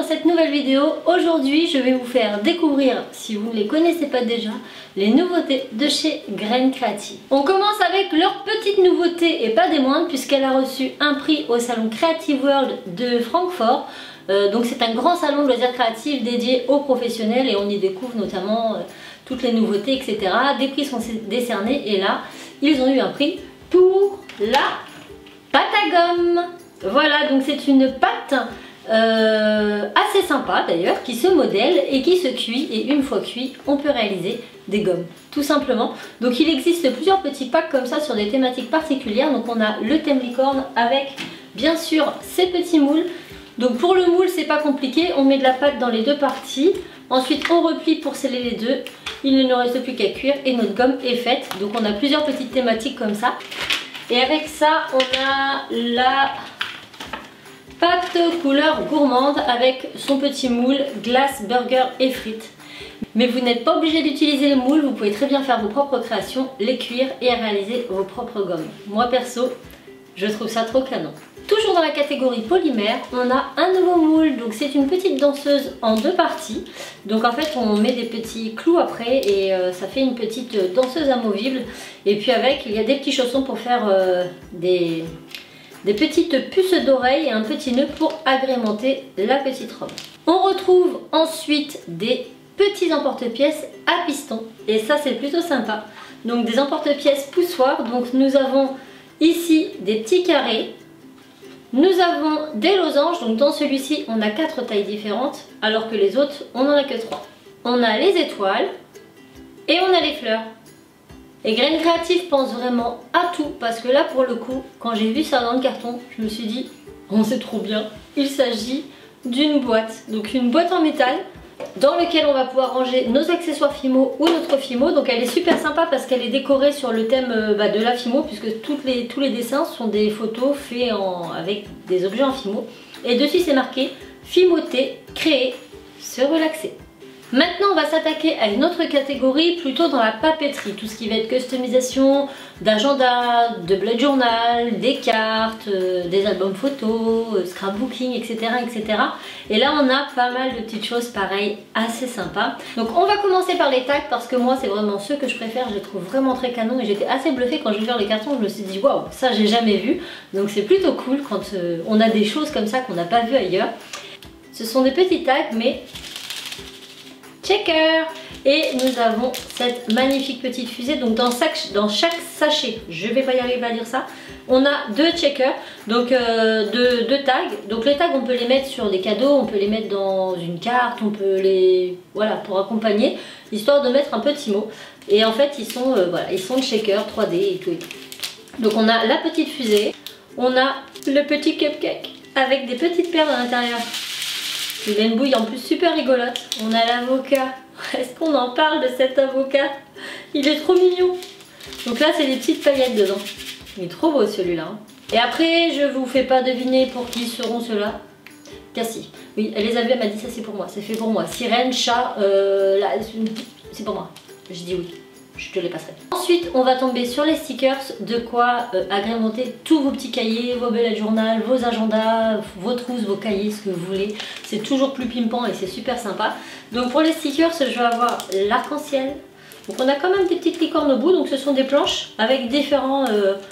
dans cette nouvelle vidéo. Aujourd'hui je vais vous faire découvrir, si vous ne les connaissez pas déjà, les nouveautés de chez Graine Creative. On commence avec leur petite nouveauté et pas des moindres, puisqu'elle a reçu un prix au salon Creative World de Francfort. Donc c'est un grand salon de loisirs créatifs dédié aux professionnels et on y découvre notamment toutes les nouveautés, etc. Des prix sont décernés et là ils ont eu un prix pour la pâte à gomme. Voilà, donc c'est une pâte assez sympa d'ailleurs, qui se modèle et qui se cuit, et une fois cuit on peut réaliser des gommes tout simplement. Donc il existe plusieurs petits packs comme ça sur des thématiques particulières. Donc on a le thème licorne avec bien sûr ces petits moules. Donc pour le moule c'est pas compliqué, on met de la pâte dans les deux parties, ensuite on replie pour sceller les deux, il ne nous reste plus qu'à cuire et notre gomme est faite. Donc on a plusieurs petites thématiques comme ça, et avec ça on a la pâte couleur gourmande avec son petit moule, glace, burger et frites. Mais vous n'êtes pas obligé d'utiliser le moule, vous pouvez très bien faire vos propres créations, les cuire et réaliser vos propres gommes. Moi perso, je trouve ça trop canon. Toujours dans la catégorie polymère, on a un nouveau moule. Donc c'est une petite danseuse en deux parties. Donc en fait on met des petits clous après et ça fait une petite danseuse amovible. Et puis avec il y a des petits chaussons pour faire des petites puces d'oreilles et un petit nœud pour agrémenter la petite robe. On retrouve ensuite des petits emporte-pièces à piston et ça c'est plutôt sympa. Donc des emporte-pièces poussoirs. Donc nous avons ici des petits carrés, nous avons des losanges. Donc dans celui-ci on a 4 tailles différentes alors que les autres on n'en a que 3. On a les étoiles et on a les fleurs. Et Graine Creative pense vraiment à tout, parce que là pour le coup, quand j'ai vu ça dans le carton, je me suis dit, oh c'est trop bien. Il s'agit d'une boîte, donc une boîte en métal dans laquelle on va pouvoir ranger nos accessoires Fimo ou notre Fimo. Donc elle est super sympa parce qu'elle est décorée sur le thème de la Fimo, puisque tous les dessins sont des photos faits avec des objets en Fimo. Et dessus c'est marqué Fimoter, créer, se relaxer. Maintenant on va s'attaquer à une autre catégorie, plutôt dans la papeterie, tout ce qui va être customisation d'agenda, de bullet journal, des cartes, des albums photos, scrapbooking, etc., etc. Et là on a pas mal de petites choses pareilles assez sympas. Donc on va commencer par les tags, parce que moi c'est vraiment ceux que je préfère, je les trouve vraiment très canons et j'étais assez bluffée quand j'ai ouvert les cartons. Je me suis dit waouh, ça j'ai jamais vu. Donc c'est plutôt cool quand on a des choses comme ça qu'on n'a pas vu ailleurs. Ce sont des petits tags mais checker. Et nous avons cette magnifique petite fusée. Donc dans chaque sachet, je vais pas y arriver à dire ça, on a 2 checkers, donc deux tags. Donc les tags on peut les mettre sur des cadeaux, on peut les mettre dans une carte, on peut les, voilà, pour accompagner, histoire de mettre un petit mot. Et en fait ils sont voilà, ils sont de shaker 3D et tout et tout. Donc on a la petite fusée, on a le petit cupcake avec des petites perles à l'intérieur. Il a une bouille en plus super rigolote. On a l'avocat. Est-ce qu'on en parle de cet avocat? Il est trop mignon. Donc là c'est des petites paillettes dedans. Il est trop beau celui-là. Et après je vous fais pas deviner pour qui seront ceux-là. Cassie. Oui, elle les a vus, elle m'a dit ça c'est pour moi. C'est fait pour moi. Sirène, chat, c'est pour moi. Je dis oui. Je te les passerai. Ensuite on va tomber sur les stickers, de quoi agrémenter tous vos petits cahiers, vos bullet journal, vos agendas, vos trousses, vos cahiers, ce que vous voulez. C'est toujours plus pimpant et c'est super sympa. Donc pour les stickers je vais avoir l'arc-en-ciel. Donc on a quand même des petites licornes au bout, donc ce sont des planches avec différents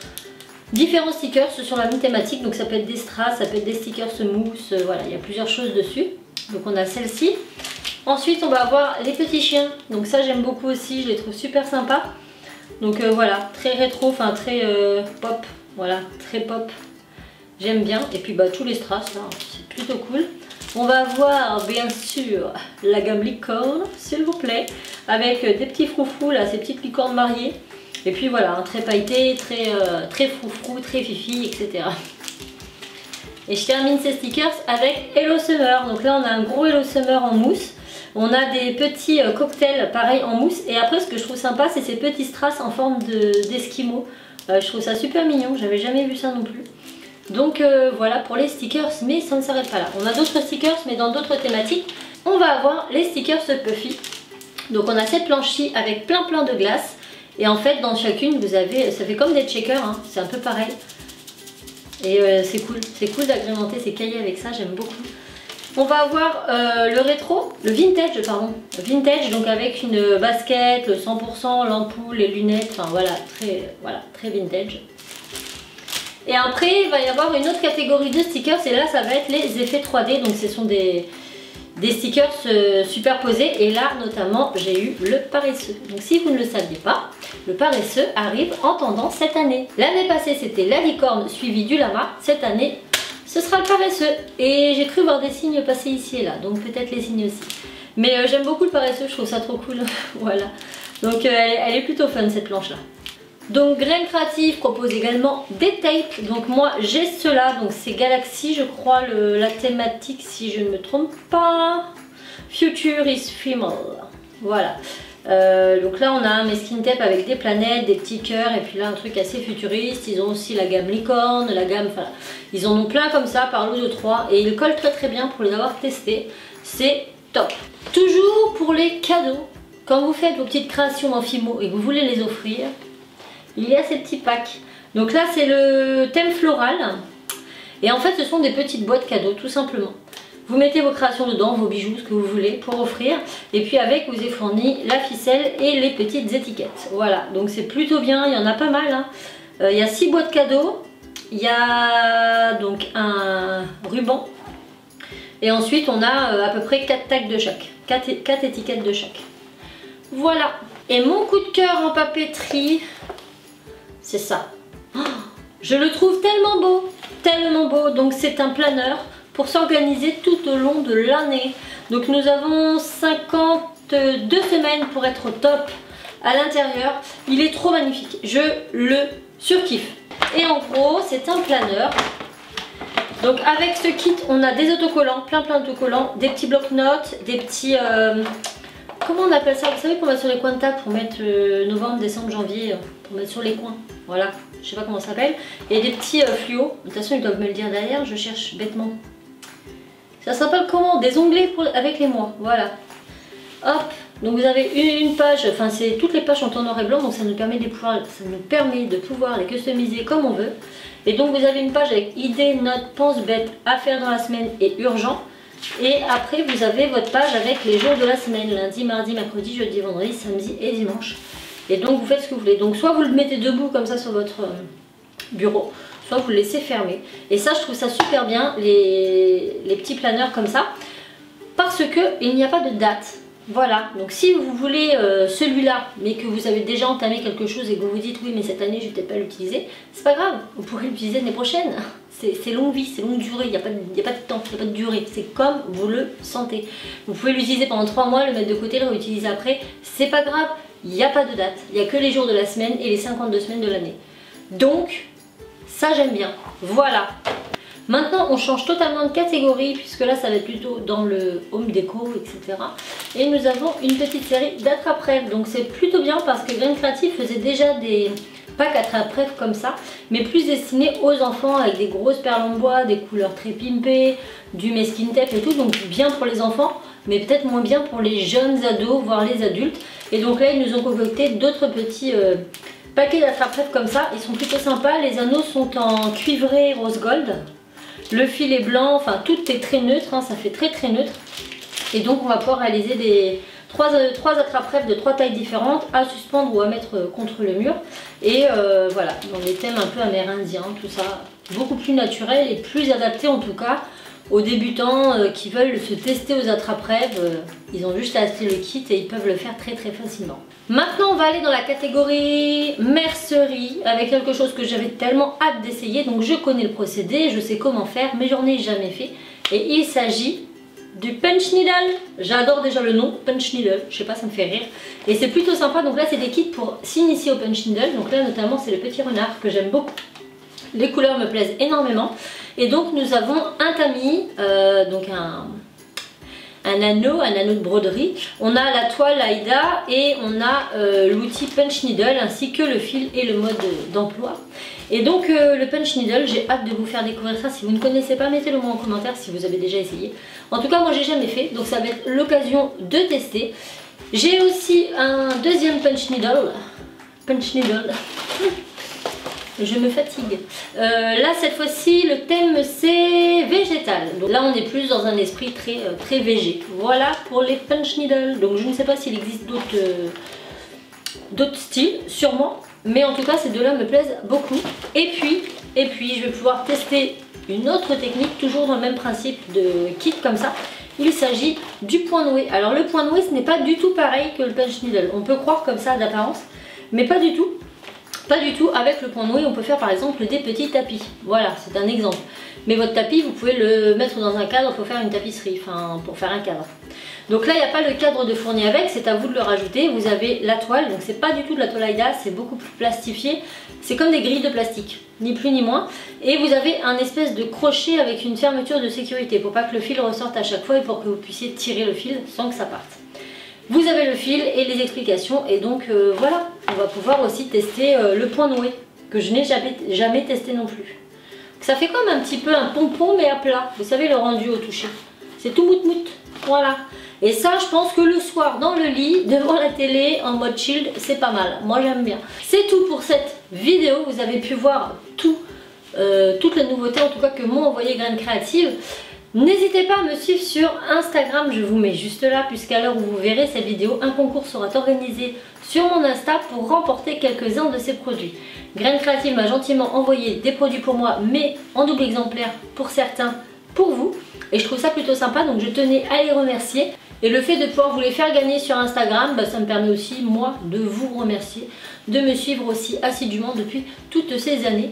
stickers sur la même thématique. Donc ça peut être des strass, ça peut être des stickers mousse, voilà, il y a plusieurs choses dessus. Donc on a celle-ci. Ensuite on va avoir les petits chiens, donc ça j'aime beaucoup aussi, je les trouve super sympas. Donc voilà, très rétro, enfin très pop, voilà, très pop, j'aime bien. Et puis tous les strass là, c'est plutôt cool. On va avoir bien sûr la gamme licorne, s'il vous plaît, avec des petits froufrous là, ces petites licornes mariées. Et puis voilà, un très pailleté, très froufrou, très fifi, etc. Et je termine ces stickers avec Hello Summer. Donc là on a un gros Hello Summer en mousse. On a des petits cocktails pareil en mousse. Et après ce que je trouve sympa c'est ces petits strass en forme d'esquimaux. Je trouve ça super mignon, j'avais jamais vu ça non plus. Donc voilà pour les stickers, mais ça ne s'arrête pas là. On a d'autres stickers mais dans d'autres thématiques. On va avoir les stickers Puffy. Donc on a cette planche-ci avec plein de glace. Et en fait dans chacune vous avez, ça fait comme des checkers, hein, c'est un peu pareil. Et c'est cool d'agrémenter ces cahiers avec ça, j'aime beaucoup. On va avoir le rétro, le vintage pardon, le vintage donc avec une basket, le 100%, l'ampoule, les lunettes, enfin voilà, très vintage. Et après il va y avoir une autre catégorie de stickers et là ça va être les effets 3D, donc ce sont des stickers superposés et là notamment j'ai eu le paresseux. Donc si vous ne le saviez pas, le paresseux arrive en tendance cette année. L'année passée c'était la licorne suivie du lama, cette année ce sera le paresseux. Et j'ai cru voir des signes passer ici et là, donc peut-être les signes aussi. Mais j'aime beaucoup le paresseux, je trouve ça trop cool. Voilà. Donc elle est plutôt fun cette planche là. Donc Graines Créatives propose également des tapes. Donc moi j'ai ceux-là, donc c'est Galaxy je crois la thématique si je ne me trompe pas. Future is Female. Voilà. Donc là on a un masking tape avec des planètes, des petits cœurs et puis là un truc assez futuriste. Ils ont aussi la gamme licorne, la gamme, enfin ils en ont plein comme ça par lot de 3 et ils collent très bien pour les avoir testés. C'est top. Toujours pour les cadeaux, quand vous faites vos petites créations en Fimo et que vous voulez les offrir, il y a ces petits packs. Donc là c'est le thème floral et en fait ce sont des petites boîtes cadeaux tout simplement. Vous mettez vos créations dedans, vos bijoux, ce que vous voulez pour offrir. Et puis avec, vous est fourni la ficelle et les petites étiquettes. Voilà, donc c'est plutôt bien, il y en a pas mal. Hein. Il y a 6 boîtes cadeaux. Il y a donc un ruban. Et ensuite, on a à peu près 4 tags de chaque. 4 étiquettes de chaque. Voilà. Et mon coup de cœur en papeterie, c'est ça. Oh, je le trouve tellement beau. Tellement beau. Donc c'est un planeur pour s'organiser tout au long de l'année. Donc nous avons 52 semaines pour être au top à l'intérieur. Il est trop magnifique, je le surkiffe. Et en gros c'est un planeur. Donc avec ce kit on a des autocollants, plein d'autocollants, des petits blocs-notes, des petits... comment on appelle ça? Vous savez pour mettre sur les coins de table, pour mettre novembre, décembre, janvier, pour mettre sur les coins. Voilà, je sais pas comment ça s'appelle. Et des petits fluos, de toute façon ils doivent me le dire derrière, je cherche bêtement. Ça s'appelle comment? Des onglets avec les mois, voilà. Hop, donc vous avez une page, enfin c'est toutes les pages sont en noir et blanc, donc ça nous permet de pouvoir les customiser comme on veut. Et donc vous avez une page avec idées, notes, penses bêtes, à faire dans la semaine et urgent. Et après vous avez votre page avec les jours de la semaine, lundi, mardi, mercredi, jeudi, vendredi, samedi et dimanche. Et donc vous faites ce que vous voulez. Donc soit vous le mettez debout comme ça sur votre bureau, soit vous le laissez fermer. Et ça je trouve ça super bien, les petits planeurs comme ça, parce que il n'y a pas de date. Voilà, donc si vous voulez celui-là, mais que vous avez déjà entamé quelque chose et que vous vous dites oui mais cette année je vais peut-être pas l'utiliser, c'est pas grave, vous pourrez l'utiliser l'année prochaine. C'est longue vie, c'est longue durée, il n'y a pas de temps, il n'y a pas de durée, c'est comme vous le sentez. Vous pouvez l'utiliser pendant 3 mois, le mettre de côté, le réutiliser après, c'est pas grave, il n'y a pas de date, il n'y a que les jours de la semaine et les 52 semaines de l'année. Donc ça j'aime bien, voilà. Maintenant on change totalement de catégorie puisque là ça va être plutôt dans le home déco etc. Et nous avons une petite série d'attrape-rêves, donc c'est plutôt bien parce que Graines Créatives faisait déjà des packs attrape-rêves comme ça, mais plus destinés aux enfants avec des grosses perles en bois, des couleurs très pimpées, du masking tape et tout, donc bien pour les enfants mais peut-être moins bien pour les jeunes ados voire les adultes. Et donc là ils nous ont concocté d'autres petits paquets d'attrape-rêves comme ça, ils sont plutôt sympas. Les anneaux sont en cuivré rose gold. Le fil est blanc, enfin tout est très neutre, hein, ça fait très neutre. Et donc on va pouvoir réaliser des 3 attrape-rêves de 3 tailles différentes à suspendre ou à mettre contre le mur. Et voilà, dans des thèmes un peu amérindiens, tout ça, beaucoup plus naturel et plus adapté en tout cas aux débutants qui veulent se tester aux attrape-rêves. Ils ont juste à acheter le kit et ils peuvent le faire très facilement. Maintenant on va aller dans la catégorie mercerie avec quelque chose que j'avais tellement hâte d'essayer. Donc je connais le procédé, je sais comment faire mais j'en ai jamais fait. Et il s'agit du punch needle. J'adore déjà le nom, punch needle, je sais pas, ça me fait rire. Et c'est plutôt sympa, donc là c'est des kits pour s'initier au punch needle. Donc là notamment c'est le petit renard que j'aime beaucoup. Les couleurs me plaisent énormément. Et donc nous avons un tamis, donc un anneau de broderie. On a la toile Aïda et on a l'outil punch needle ainsi que le fil et le mode d'emploi. Et donc le punch needle, j'ai hâte de vous faire découvrir ça. Si vous ne connaissez pas, mettez-le moi en commentaire si vous avez déjà essayé. En tout cas moi j'ai jamais fait, donc ça va être l'occasion de tester. J'ai aussi un deuxième punch needle. je me fatigue. Là cette fois-ci le thème c'est végétal. Donc là on est plus dans un esprit très végé. Voilà pour les punch needles. Donc je ne sais pas s'il existe d'autres styles, sûrement. Mais en tout cas ces deux-là me plaisent beaucoup. Et puis je vais pouvoir tester une autre technique, toujours dans le même principe de kit comme ça. Il s'agit du point noué. Alors le point noué ce n'est pas du tout pareil que le punch needle. On peut croire comme ça d'apparence, mais pas du tout. Pas du tout. Avec le point noué on peut faire par exemple des petits tapis. Voilà, c'est un exemple. Mais votre tapis vous pouvez le mettre dans un cadre pour faire une tapisserie, enfin pour faire un cadre. Donc là il n'y a pas le cadre de fourni avec, c'est à vous de le rajouter. Vous avez la toile, donc c'est pas du tout de la toile Aïda, c'est beaucoup plus plastifié. C'est comme des grilles de plastique, ni plus ni moins. Et vous avez un espèce de crochet avec une fermeture de sécurité pour pas que le fil ressorte à chaque fois et pour que vous puissiez tirer le fil sans que ça parte. Vous avez le fil et les explications et donc voilà, on va pouvoir aussi tester le point noué que je n'ai jamais testé non plus. Ça fait comme un petit peu un pompon mais à plat, vous savez le rendu au toucher. C'est tout mout-mout, voilà. Et ça je pense que le soir dans le lit, devant la télé, en mode chill, c'est pas mal. Moi j'aime bien. C'est tout pour cette vidéo, vous avez pu voir toutes les nouveautés en tout cas que m'ont envoyé Graines Créatives. N'hésitez pas à me suivre sur Instagram, je vous mets juste là puisqu'à l'heure où vous verrez cette vidéo, un concours sera organisé sur mon Insta pour remporter quelques-uns de ces produits. Graines Créatives m'a gentiment envoyé des produits pour moi mais en double exemplaire pour certains, pour vous. Et je trouve ça plutôt sympa donc je tenais à les remercier. Et le fait de pouvoir vous les faire gagner sur Instagram, bah, ça me permet aussi moi de vous remercier, de me suivre aussi assidûment depuis toutes ces années.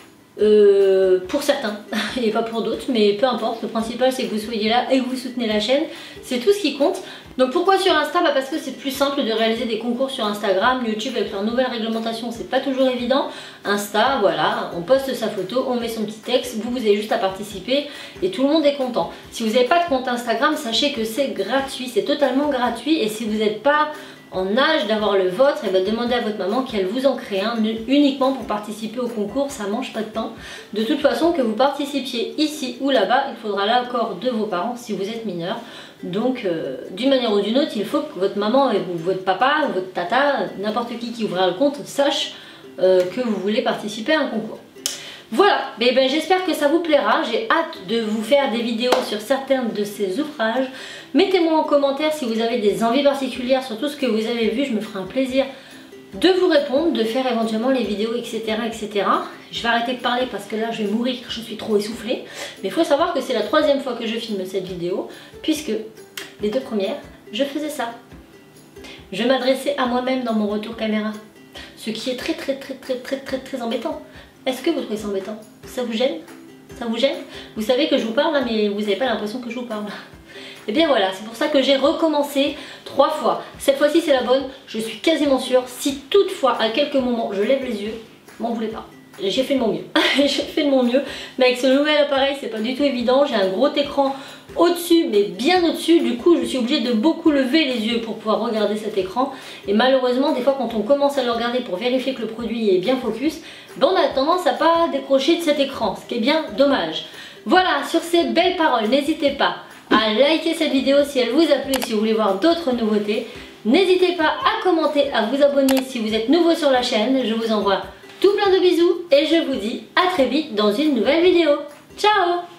Pour certains et pas pour d'autres, mais peu importe, le principal c'est que vous soyez là et que vous soutenez la chaîne, c'est tout ce qui compte. Donc pourquoi sur Insta? Bah parce que c'est plus simple de réaliser des concours sur Instagram. YouTube avec leur nouvelle réglementation c'est pas toujours évident. Insta, voilà, on poste sa photo, on met son petit texte, vous avez juste à participer et tout le monde est content. Si vous n'avez pas de compte Instagram, sachez que c'est gratuit, c'est totalement gratuit et si vous n'êtes pas en âge d'avoir le vôtre, et bien demandez à votre maman qu'elle vous en crée un uniquement pour participer au concours, ça mange pas de pain. De toute façon, que vous participiez ici ou là-bas, il faudra l'accord de vos parents si vous êtes mineur. Donc d'une manière ou d'une autre, il faut que votre maman et votre papa ou votre tata, n'importe qui ouvrira le compte, sache que vous voulez participer à un concours. Voilà, ben, j'espère que ça vous plaira, j'ai hâte de vous faire des vidéos sur certains de ces ouvrages. Mettez-moi en commentaire si vous avez des envies particulières sur tout ce que vous avez vu, je me ferai un plaisir de vous répondre, de faire éventuellement les vidéos, etc. etc. Je vais arrêter de parler parce que là je vais mourir, je suis trop essoufflée. Mais il faut savoir que c'est la 3e fois que je filme cette vidéo, puisque les 2 premières, je faisais ça. Je m'adressais à moi-même dans mon retour caméra, ce qui est très embêtant. Est-ce que vous trouvez ça embêtant? Ça vous gêne? Ça vous gêne? Vous savez que je vous parle là, mais vous n'avez pas l'impression que je vous parle. Et bien voilà, c'est pour ça que j'ai recommencé 3 fois. Cette fois-ci c'est la bonne, je suis quasiment sûre. Si toutefois à quelques moments je lève les yeux, m'en voulez pas. J'ai fait de mon mieux. J'ai fait de mon mieux. Mais avec ce nouvel appareil, c'est pas du tout évident. J'ai un gros écran au-dessus, mais bien au-dessus. Du coup, je suis obligée de beaucoup lever les yeux pour pouvoir regarder cet écran. Et malheureusement, des fois, quand on commence à le regarder pour vérifier que le produit est bien focus, ben, on a tendance à pas décrocher de cet écran, ce qui est bien dommage. Voilà, sur ces belles paroles, n'hésitez pas à liker cette vidéo si elle vous a plu et si vous voulez voir d'autres nouveautés. N'hésitez pas à commenter, à vous abonner si vous êtes nouveau sur la chaîne. Je vous envoie tout plein de bisous et je vous dis à très vite dans une nouvelle vidéo. Ciao!